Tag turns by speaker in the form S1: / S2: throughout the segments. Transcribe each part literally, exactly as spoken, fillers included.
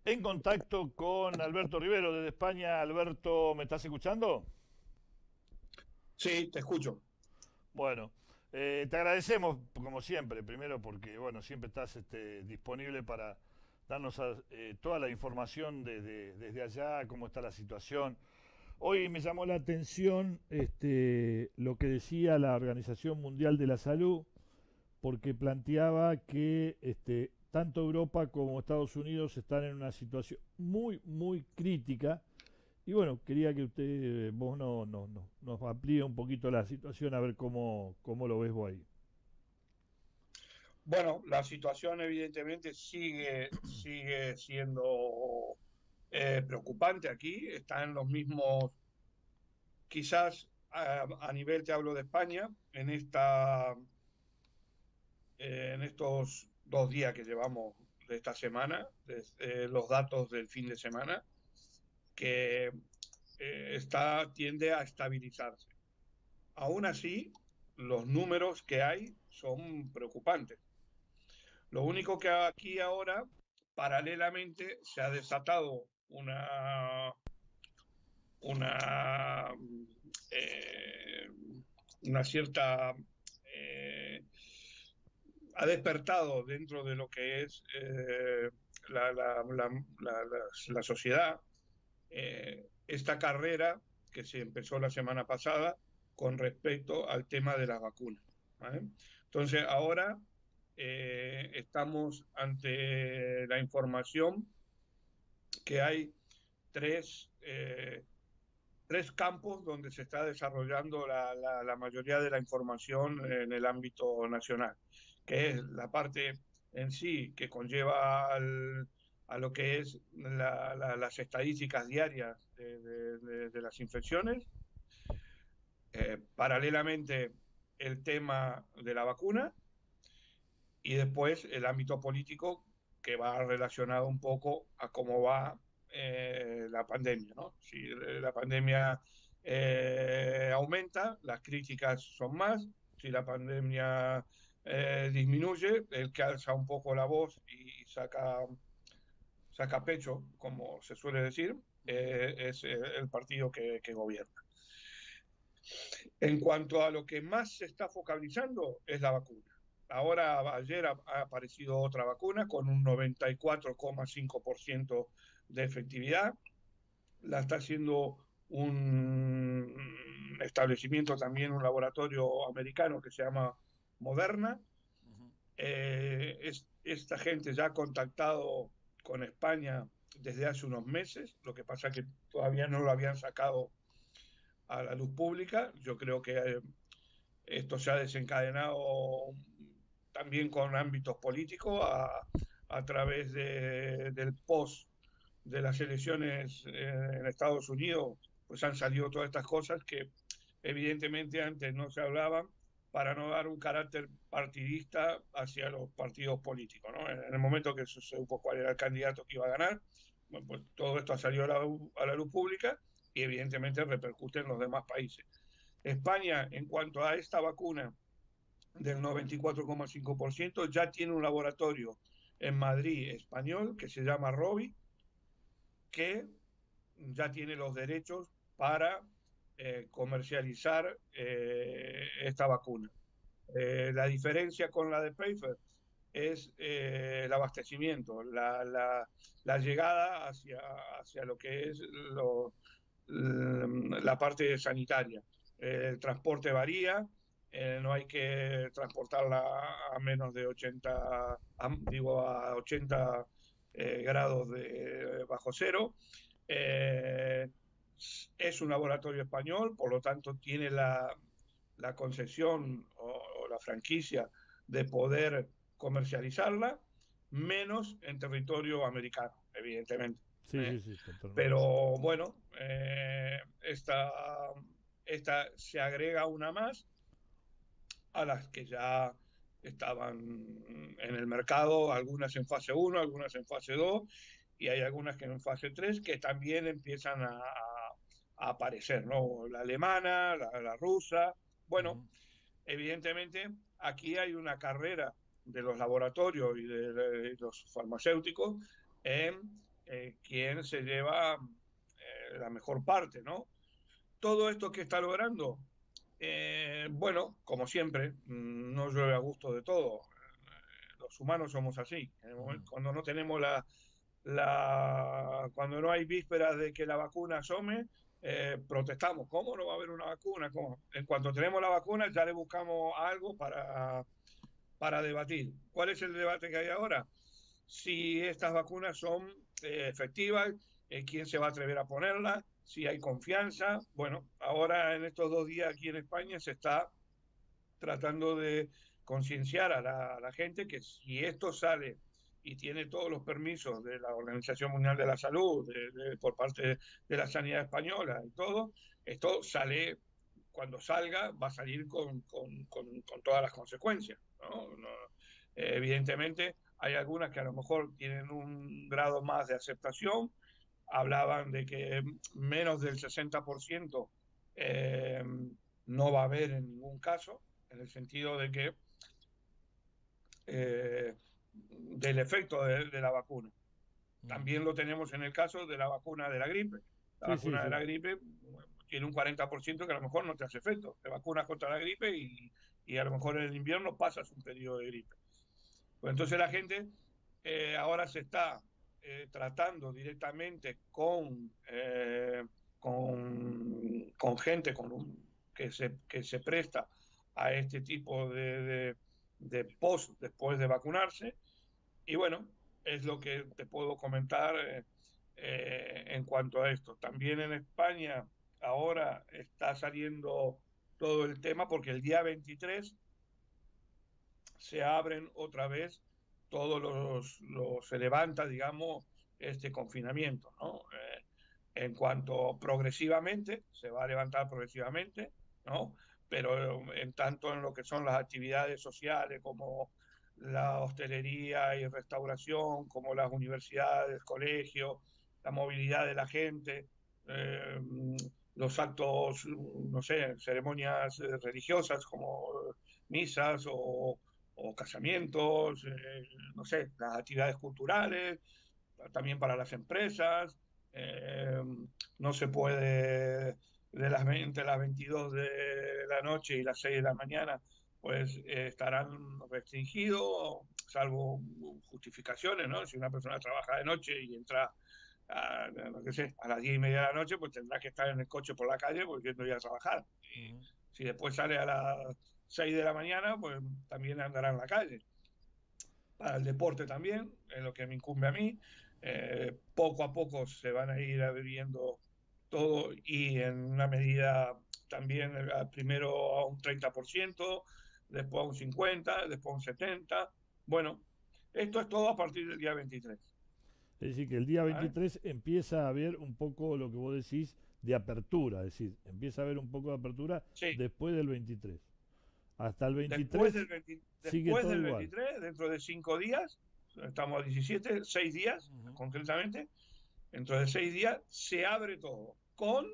S1: en contacto con Alberto Rivero desde España. Alberto, ¿me estás escuchando?
S2: Sí, te escucho.
S1: Bueno, eh, te agradecemos como siempre, primero porque bueno, siempre estás este, disponible para darnos a- eh, toda la información desde, desde allá, cómo está la situación. Hoy me llamó la atención este, lo que decía la Organización Mundial de la Salud, porque planteaba que este, tanto Europa como Estados Unidos están en una situación muy, muy crítica. Y bueno, quería que usted, eh, vos no, no, no- nos amplíe un poquito la situación, a ver cómo, cómo lo ves vos ahí.
S2: Bueno, la situación evidentemente sigue, sigue siendo eh, preocupante aquí. Está en los mismos, quizás a, a nivel, te hablo de España, en esta, eh, en estos dos días que llevamos de esta semana, desde los datos del fin de semana, que eh, está, tiende a estabilizarse. Aún así, los números que hay son preocupantes. Lo único que aquí ahora, paralelamente, se ha desatado una, una, eh, una cierta... eh, ha despertado dentro de lo que es eh, la, la, la, la, la sociedad eh, esta carrera que se empezó la semana pasada con respecto al tema de las vacunas. ¿Vale? Entonces, ahora eh, estamos ante la información que hay tres, eh, tres campos donde se está desarrollando la, la, la, mayoría de la información en el ámbito nacional, que es la parte en sí que conlleva al, a lo que es la, la, las estadísticas diarias de, de, de, de las infecciones, eh, paralelamente el tema de la vacuna y después el ámbito político que va relacionado un poco a cómo va eh, la pandemia, ¿no? Si la pandemia eh, aumenta, las críticas son más. Si la pandemia eh, disminuye, el que alza un poco la voz y saca, saca pecho, como se suele decir, eh, es el partido que, que gobierna. En cuanto a lo que más se está focalizando es la vacuna. Ahora, ayer ha, ha aparecido otra vacuna con un noventa y cuatro coma cinco por ciento de efectividad. La está haciendo un establecimiento también, un laboratorio americano que se llama Moderna.
S1: Ujú.
S2: Eh, es, esta gente ya ha contactado con España desde hace unos meses, lo que pasa que todavía no lo habían sacado a la luz pública. Yo creo que eh, esto se ha desencadenado también con ámbitos políticos a, a través de, del post de las elecciones eh, en Estados Unidos, pues han salido todas estas cosas que evidentemente antes no se hablaban para no dar un carácter partidista hacia los partidos políticos, ¿no? En el momento que se supo cuál era el candidato que iba a ganar, bueno, pues todo esto ha salido a la, a la luz pública y evidentemente repercute en los demás países. España, en cuanto a esta vacuna del noventa y cuatro coma cinco por ciento, ya tiene un laboratorio en Madrid español que se llama Robi, que ya tiene los derechos para eh, comercializar eh, esta vacuna. Eh, la diferencia con la de Pfizer es eh, el abastecimiento, la, la, la llegada hacia, hacia, lo que es lo, la parte sanitaria. El transporte varía, eh, no hay que transportarla a menos de ochenta, a, digo, a ochenta eh, grados de, bajo cero. Eh, es un laboratorio español, por lo tanto tiene la, la concesión o, o la franquicia de poder comercializarla, menos en territorio americano, evidentemente.
S1: Sí,
S2: ¿eh?
S1: sí, sí, totalmente.
S2: Pero bueno, eh, esta, esta se agrega una más a las que ya estaban en el mercado, algunas en fase uno, algunas en fase dos, y hay algunas que en fase tres que también empiezan a, a aparecer, ¿no? La alemana, la, la rusa. Bueno,
S1: Ujú.
S2: evidentemente aquí hay una carrera de los laboratorios y de, de los farmacéuticos en también se lleva eh, la mejor parte, ¿no? Todo esto que está logrando, eh, bueno, como siempre, no llueve a gusto de todo. Los humanos somos así. En el momento, cuando no tenemos la, la, cuando no hay vísperas de que la vacuna asome, eh, protestamos. ¿Cómo no va a haber una vacuna? ¿Cómo? En cuanto tenemos la vacuna, ya le buscamos algo para, para debatir. ¿Cuál es el debate que hay ahora? Si estas vacunas son eh, efectivas, eh, quién se va a atrever a ponerlas, si hay confianza. Bueno, ahora en estos dos días aquí en España se está tratando de concienciar a la, a la gente que si esto sale y tiene todos los permisos de la Organización Mundial de la Salud, de, de, por parte de la sanidad española y todo, esto sale, cuando salga, va a salir con, con, con, con todas las consecuencias, ¿no? No, eh, evidentemente, hay algunas que a lo mejor tienen un grado más de aceptación. Hablaban de que menos del sesenta por ciento eh, no va a haber en ningún caso, en el sentido de que eh, del efecto de, de la vacuna. También lo tenemos en el caso de la vacuna de la gripe. La
S1: sí,
S2: vacuna
S1: sí,
S2: de
S1: sí.
S2: la gripe tiene un cuarenta por ciento que a lo mejor no te hace efecto. Te vacunas contra la gripe y, y a lo mejor en el invierno pasas un periodo de gripe. Pues entonces la gente eh, ahora se está eh, tratando directamente con, eh, con, con gente con un, que, se, que se presta a este tipo de, de, de post después de vacunarse. Y bueno, es lo que te puedo comentar eh, eh, en cuanto a esto. También en España ahora está saliendo todo el tema porque el día veintitrés se abren otra vez todos los, los se levanta, digamos, este confinamiento, ¿no? Eh, en cuanto progresivamente, se va a levantar progresivamente, ¿no? Pero en tanto en lo que son las actividades sociales como la hostelería y restauración, como las universidades, colegios, la movilidad de la gente, eh, los actos, no sé, ceremonias religiosas como misas o, o casamientos, eh, no sé, las actividades culturales, también para las empresas. Eh, no se puede de las, entre las veintidós de la noche y las seis de la mañana, pues eh, estarán restringidos, salvo justificaciones, ¿no? Si una persona trabaja de noche y entra a, no que sé, a las diez y media de la noche, pues tendrá que estar en el coche por la calle porque no ir a trabajar. Y uh-huh. Si después sale a las seis de la mañana, pues también andará en la calle. Para el deporte también, es lo que me incumbe a mí. Eh, poco a poco se van a ir abriendo todo y en una medida también primero a un treinta por ciento, después a un cincuenta por ciento, después a un setenta por ciento. Bueno, esto es todo a partir del día veintitrés.
S1: Es decir, que el día veintitrés ¿vale? Empieza a haber un poco lo que vos decís de apertura, es decir, empieza a haber un poco de apertura sí. Después del veintitrés. Hasta el veintitrés.
S2: Después del, veinte, después del veintitrés, dentro de cinco días, estamos a diecisiete, seis días uh-huh. concretamente, dentro de seis días se abre todo con,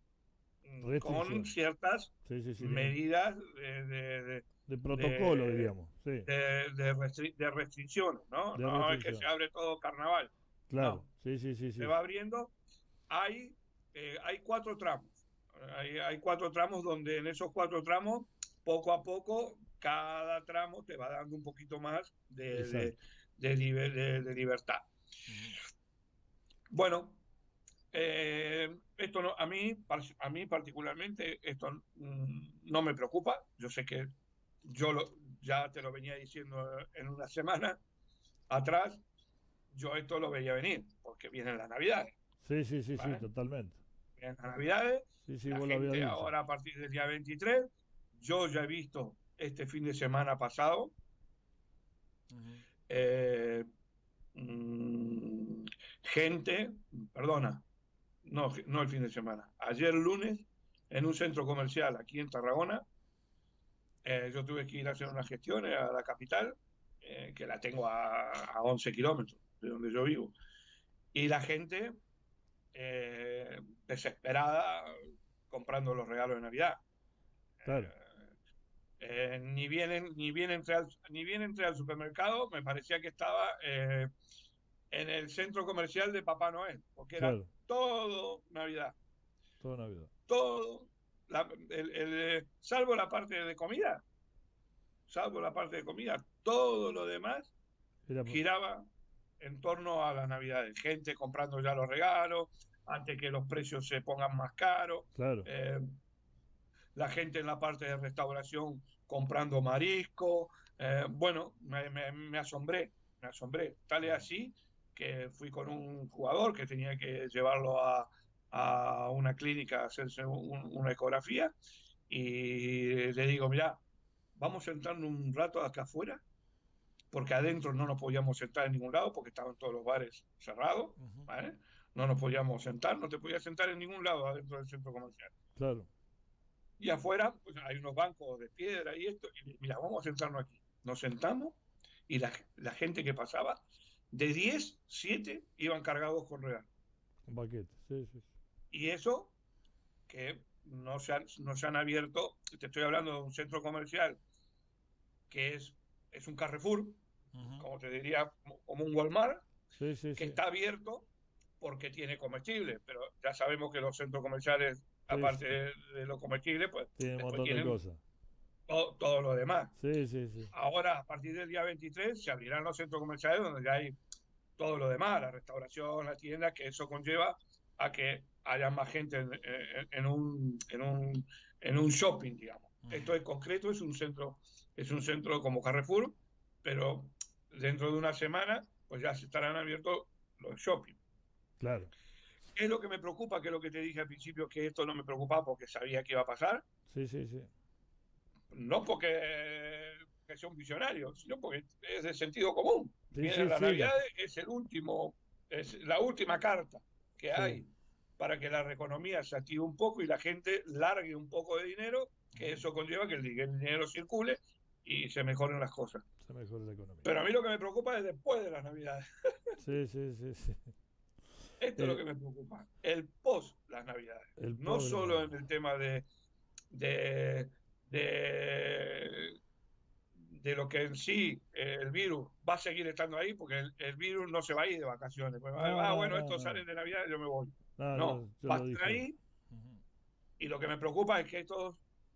S2: con ciertas sí, sí, sí, medidas de, de, de,
S1: de protocolo,
S2: de,
S1: digamos. Sí.
S2: De, de, restri de restricciones, ¿no? De no restricción. Es que se abre todo carnaval.
S1: Claro,
S2: no.
S1: sí, sí, sí,
S2: Se
S1: sí.
S2: va abriendo. Hay, eh, hay cuatro tramos. Hay, hay cuatro tramos donde en esos cuatro tramos poco a poco, cada tramo te va dando un poquito más de, de, de, liber, de, de libertad. Uh-huh. Bueno, eh, esto no, a, mí, a mí particularmente esto mm, no me preocupa. Yo sé que yo lo, ya te lo venía diciendo en una semana atrás, yo esto lo veía venir, porque vienen las Navidades.
S1: Sí, sí, sí, ¿vale? Sí, totalmente.
S2: Vienen las Navidades,
S1: sí, sí,
S2: la gente ahora a partir del día veintitrés. Yo ya he visto este fin de semana pasado uh-huh. eh, mmm, gente, perdona, no, no el fin de semana, ayer lunes en un centro comercial aquí en Tarragona, eh, yo tuve que ir a hacer unas gestiones a la capital, eh, que la tengo a, a once kilómetros de donde yo vivo, y la gente eh, desesperada comprando los regalos de Navidad.
S1: Claro.
S2: Eh, Eh, ni bien ni bien entré al, ni bien entré al supermercado, me parecía que estaba eh, en el centro comercial de Papá Noel, porque era
S1: Claro,
S2: todo Navidad,
S1: toda Navidad.
S2: todo, la, el, el, salvo la parte de comida, salvo la parte de comida, todo lo demás
S1: Era,
S2: giraba en torno a las Navidades. Gente comprando ya los regalos, antes que los precios se pongan más caros.
S1: claro.
S2: Eh, la gente en la parte de restauración comprando marisco. Eh, bueno, me, me, me, asombré, me asombré. Tal es así que fui con un jugador que tenía que llevarlo a, a una clínica a hacerse un, una ecografía y le digo, mira, vamos a sentarnos un rato acá afuera porque adentro no nos podíamos sentar en ningún lado porque estaban todos los bares cerrados,
S1: Ujú.
S2: ¿vale? No nos podíamos sentar, no te podías sentar en ningún lado adentro del centro comercial.
S1: Claro.
S2: Y afuera pues, hay unos bancos de piedra y esto, y mira, vamos a sentarnos aquí. Nos sentamos y la, la gente que pasaba, de diez, siete iban cargados con regalos.
S1: Un paquete, sí, sí.
S2: Y eso que no se, han, no se han abierto, te estoy hablando de un centro comercial que es, es un Carrefour, uh-huh. como te diría, como un Walmart,
S1: sí, sí,
S2: que
S1: sí.
S2: está abierto porque tiene comestible, pero ya sabemos que los centros comerciales, sí, aparte sí. de, de lo comestible, pues
S1: tiene un montón de cosas.
S2: Todo, todo lo demás.
S1: Sí, sí, sí.
S2: Ahora, a partir del día veintitrés, se abrirán los centros comerciales donde ya hay todo lo demás, la restauración, la tienda, que eso conlleva a que haya más gente en, en, en, un, en, un, en un shopping, digamos. Uh-huh. Esto en concreto es un centro, es un centro como Carrefour, pero dentro de una semana pues ya se estarán abiertos los shopping.
S1: Claro.
S2: ¿Qué es lo que me preocupa? Que es lo que te dije al principio, que esto no me preocupaba porque sabía que iba a pasar.
S1: Sí, sí, sí.
S2: No porque que sea un visionario, sino porque es de sentido común.
S1: Sí,
S2: Viene
S1: sí,
S2: la
S1: sí,
S2: Navidad,
S1: la...
S2: es el último, es la última carta que
S1: sí.
S2: hay para que la economía se active un poco y la gente largue un poco de dinero, que eso conlleva que el, el dinero circule y se mejoren las cosas.
S1: Se mejore la economía.
S2: Pero a mí lo que me preocupa es después de las Navidades.
S1: Sí, sí, sí, sí.
S2: Esto eh, es lo que me preocupa, el post las Navidades.
S1: El
S2: no solo en el tema de, de, de, de lo que en sí eh, el virus va a seguir estando ahí, porque el, el virus no se va a ir de vacaciones. Pues, no, ah, no, bueno, no, estos no. salen de Navidad y yo me voy.
S1: No,
S2: no
S1: yo, yo
S2: va a estar ahí. Uh-huh. Y lo que me preocupa es que estos,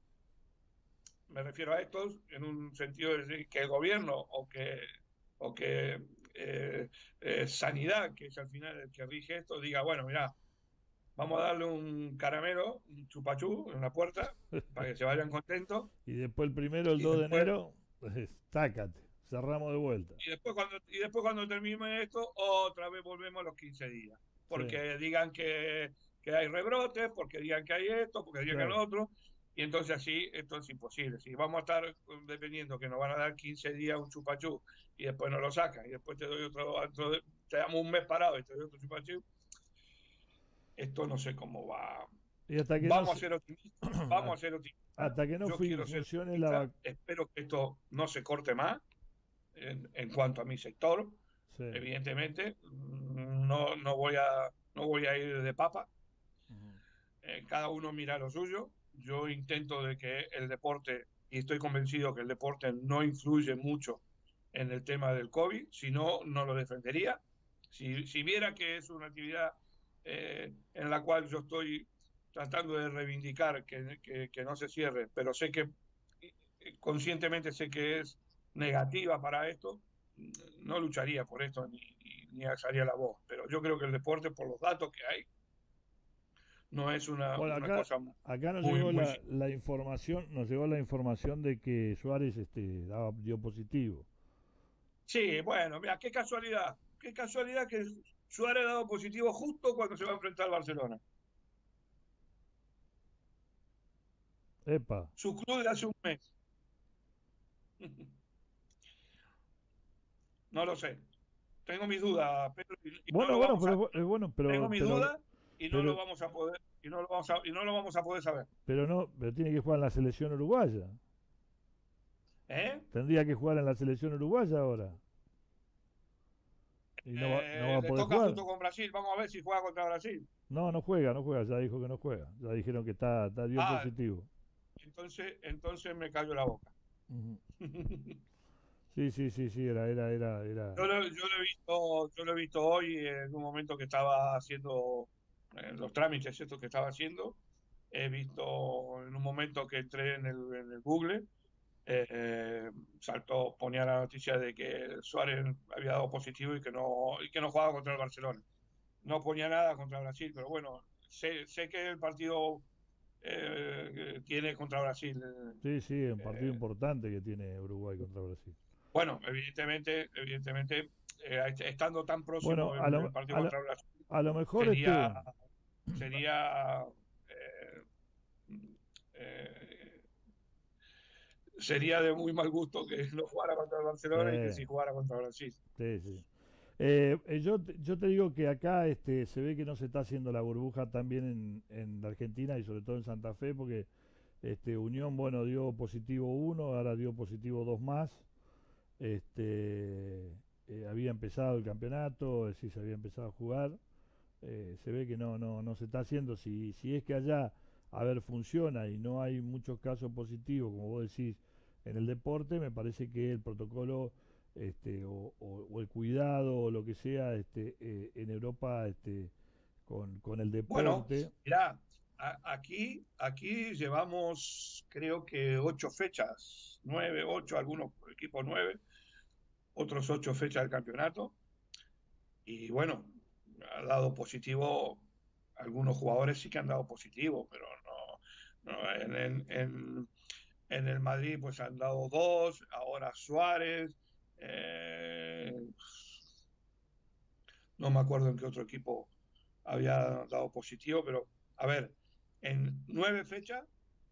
S2: me refiero a estos en un sentido de decir que el gobierno o que, o que eh, eh, Sanidad, que es al final el que rige esto, diga, bueno, mira, vamos a darle un caramelo, un chupachú en la puerta, para que se vayan contentos.
S1: Y después el primero, el dos después, de enero, pues, tácate, cerramos de vuelta.
S2: Y después, cuando, y después cuando termine esto, otra vez volvemos a los quince días. Porque sí. digan que, que hay rebrotes, porque digan que hay esto, porque digan claro. que hay lo otro. Y entonces así, esto es imposible. Si vamos a estar dependiendo que nos van a dar quince días un chupachú y después nos lo sacan y después te doy otro, otro te damos un mes parado y te doy otro chupachú, esto no sé cómo va.
S1: Y hasta que
S2: vamos
S1: no
S2: a ser optimistas. Vamos a ser optimistas.
S1: Hasta que no
S2: Yo
S1: fui,
S2: quiero
S1: funcione
S2: ser
S1: la
S2: espero que esto no se corte más en, en cuanto a mi sector. Sí. Evidentemente, no, no, voy a, no voy a ir de papa. Uh-huh. Eh, cada uno mira lo suyo. Yo intento de que el deporte, y estoy convencido que el deporte no influye mucho en el tema del COVID, si no, no lo defendería. Si, si viera que es una actividad eh, en la cual yo estoy tratando de reivindicar que, que, que no se cierre, pero sé que conscientemente sé que es negativa para esto, no lucharía por esto ni, ni, ni alzaría la voz. Pero yo creo que el deporte, por los datos que hay, no es una,
S1: bueno,
S2: una
S1: acá,
S2: cosa
S1: acá nos
S2: muy,
S1: llegó
S2: muy
S1: la, la información, nos llegó la información de que Suárez este, daba, dio positivo.
S2: Sí, bueno, mira, qué casualidad, qué casualidad que Suárez ha dado positivo justo cuando se va a enfrentar al Barcelona.
S1: Epa.
S2: Su club de hace un mes. No lo sé. Tengo mis dudas, Pedro. Y, y
S1: bueno,
S2: no
S1: bueno, pero
S2: a,
S1: es bueno, pero
S2: tengo mis
S1: pero,
S2: dudas y no
S1: pero,
S2: lo vamos a poder y no lo vamos a y no lo vamos a poder saber.
S1: Pero no, pero tiene que jugar en la selección uruguaya.
S2: ¿Eh?
S1: Tendría que jugar en la selección uruguaya ahora.
S2: Y no, eh, va, no va a poder le toca jugar. Justo con Brasil. Vamos a ver si juega contra Brasil.
S1: No, no juega, no juega. Ya dijo que no juega. Ya dijeron que está, está dio ah, positivo.
S2: Entonces, entonces me callo la boca.
S1: Uh-huh. Sí, sí, sí, sí, era, era, era, era.
S2: Yo lo, yo lo he visto, yo lo he visto hoy en un momento que estaba haciendo eh, los trámites estos que estaba haciendo. He visto en un momento que entré en el, en el Google, eh, eh, saltó, ponía la noticia de que Suárez había dado positivo y que no, y que no jugaba contra el Barcelona. No ponía nada contra Brasil, pero bueno, sé, sé que el partido eh, tiene contra Brasil.
S1: Sí, sí, es un partido
S2: Eh,
S1: importante que tiene Uruguay contra Brasil.
S2: bueno, evidentemente, evidentemente, eh, estando tan próximo
S1: Bueno, a
S2: el,
S1: lo,
S2: el partido
S1: a lo,
S2: contra Brasil,
S1: a lo mejor
S2: sería,
S1: este,
S2: sería, eh, eh, sería de muy mal gusto que no jugara contra el Barcelona y que
S1: sí,
S2: sí jugara contra Brasil.
S1: sí, sí. Eh, eh, yo, te- yo te digo que acá este, se ve que no se está haciendo la burbuja también en, en la Argentina y sobre todo en Santa Fe, porque este, Unión, bueno, dio positivo uno, ahora dio positivo dos más. Este, eh, había empezado el campeonato, es decir, se había empezado a jugar. Eh, se ve que no, no, no se está haciendo. Si, si es que allá, a ver, funciona y no hay muchos casos positivos, como vos decís, en el deporte, me parece que el protocolo este, o, o- o el cuidado o lo que sea este, eh, en Europa este, con, con el
S2: Bueno,
S1: deporte.
S2: mirá, a- aquí, aquí llevamos creo que ocho fechas, nueve, ocho, algunos equipos nueve, otros ocho fechas del campeonato. Y bueno, ha dado positivo, algunos jugadores sí que han dado positivo, pero no, no, en, en, en, en el Madrid pues han dado dos, ahora Suárez, eh, no me acuerdo en qué otro equipo había dado positivo, pero a ver, en nueve fechas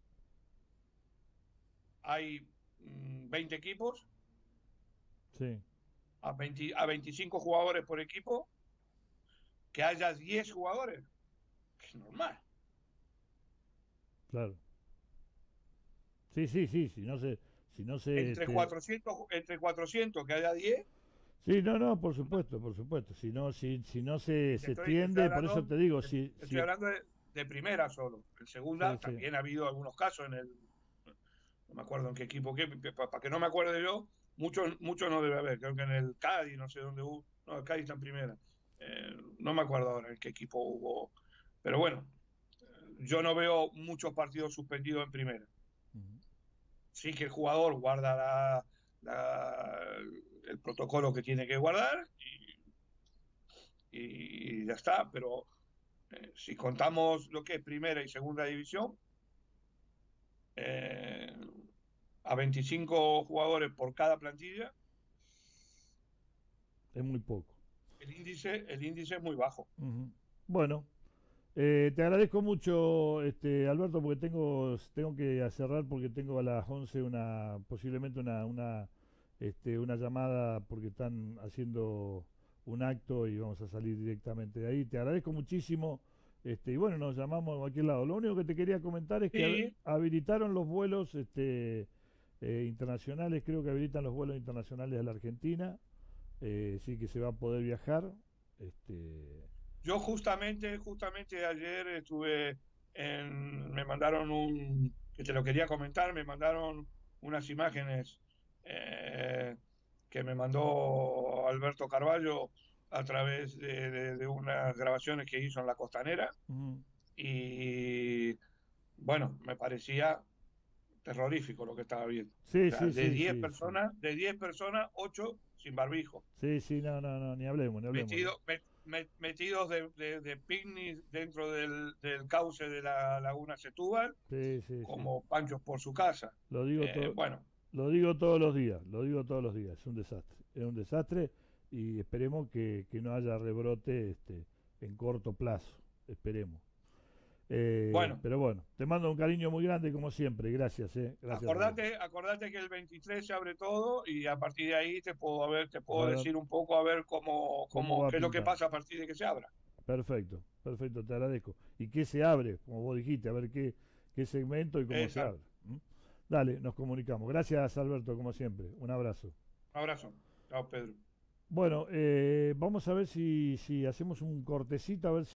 S2: hay mm, veinte equipos,
S1: Sí,
S2: a, veinte, a veinticinco jugadores por equipo, que haya diez jugadores, que es normal.
S1: claro. Sí, sí, sí, si no se, si no se,
S2: Entre
S1: este,
S2: cuatrocientos, entre cuatrocientos que haya diez.
S1: sí, no, no, por supuesto, por supuesto. Si no, si, si no se,
S2: Y te
S1: se
S2: estoy, te estoy
S1: tiende, por eso
S2: hablando,
S1: te digo,
S2: te
S1: si,
S2: estoy
S1: si,
S2: hablando de, de primera solo. En
S1: sí,
S2: segunda
S1: sí,
S2: también ha habido algunos casos en el, no me acuerdo en qué equipo, qué, para que no me acuerde yo, mucho, mucho no debe haber. Creo que en el Cádiz, no sé dónde hubo. No, el Cádiz está en primera. Eh, no me acuerdo ahora en qué equipo hubo. Pero bueno, yo no veo muchos partidos suspendidos en primera.
S1: ujú,
S2: Sí que el jugador guarda la, la, el protocolo que tiene que guardar y, y ya está, pero eh, si contamos lo que es primera y segunda división, eh, a veinticinco jugadores por cada plantilla,
S1: es muy poco.
S2: el índice, el índice es muy bajo.
S1: Ujú. Bueno, eh, te agradezco mucho, este, Alberto, porque tengo, tengo que cerrar porque tengo a las once una, posiblemente una, una, este, una llamada porque están haciendo un acto y vamos a salir directamente de ahí. Te agradezco muchísimo, este, y bueno, nos llamamos a cualquier lado. Lo único que te quería comentar es que hab-
S2: Sí,
S1: habilitaron los vuelos, este, eh, internacionales, creo que habilitan los vuelos internacionales a la Argentina, eh, sí que se va a poder viajar, este,
S2: yo justamente, justamente ayer estuve en, me mandaron un, que te lo quería comentar, me mandaron unas imágenes eh, que me mandó Alberto Carballo a través de, de, de unas grabaciones que hizo en la Costanera
S1: ujú.
S2: y bueno, me parecía terrorífico lo que estaba viendo. O
S1: Sí,
S2: sea,
S1: sí,
S2: de
S1: sí,
S2: diez
S1: sí, sí.
S2: personas, de diez personas, ocho sin barbijo,
S1: Sí, sí, no, no, no, ni hablemos, ni hablemos.
S2: metido, met- met- metidos de, de, de picnic dentro del, del cauce de la laguna Setúbal,
S1: Sí, sí, sí.
S2: como panchos por su casa.
S1: Lo digo
S2: Eh,
S1: todo,
S2: bueno,
S1: lo digo todos los días, lo digo todos los días. Es un desastre, es un desastre y esperemos que, que no haya rebrote este, en corto plazo. Esperemos. Eh,
S2: bueno,
S1: pero bueno, te mando un cariño muy grande como siempre. Gracias, eh. Gracias, Alberto.
S2: acordate, acordate que el veintitrés se abre todo y a partir de ahí te puedo, a ver, te
S1: A
S2: puedo
S1: ver
S2: decir un poco a ver cómo,
S1: cómo
S2: cómo,
S1: va
S2: qué es lo que
S1: pintando.
S2: pasa a partir de que se abra.
S1: Perfecto, perfecto, te agradezco. ¿Y qué se abre? Como vos dijiste, a ver qué, qué segmento y cómo se
S2: Exacto.
S1: abre. ¿Mm? Dale, nos comunicamos. Gracias, Alberto, como siempre. Un abrazo.
S2: Un abrazo. Chao, Pedro.
S1: Bueno, eh, vamos a ver si, si hacemos un cortecito, a ver si